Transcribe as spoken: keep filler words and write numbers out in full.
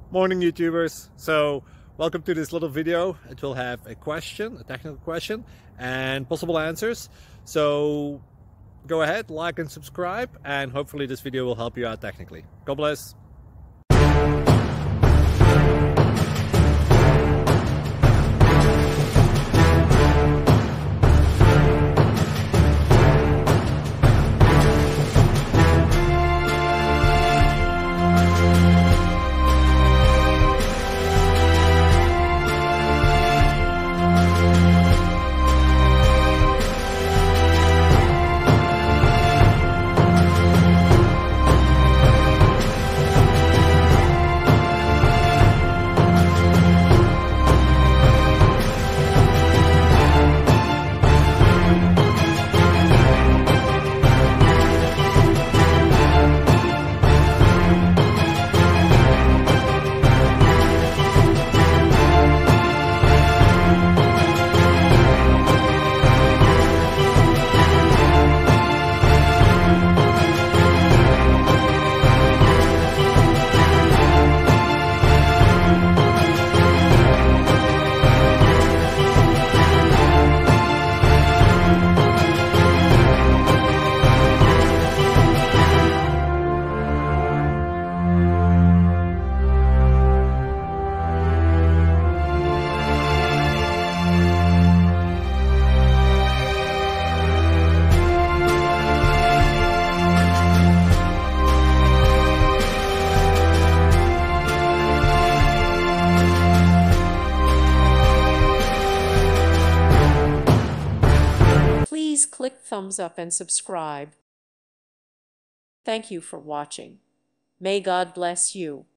Morning YouTubers. So welcome to this little video. It will have a question, a technical question, and possible answers. So go ahead, like and subscribe, and hopefully this video will help you out technically. God bless. Please click thumbs up and subscribe. Thank you for watching. May God bless you.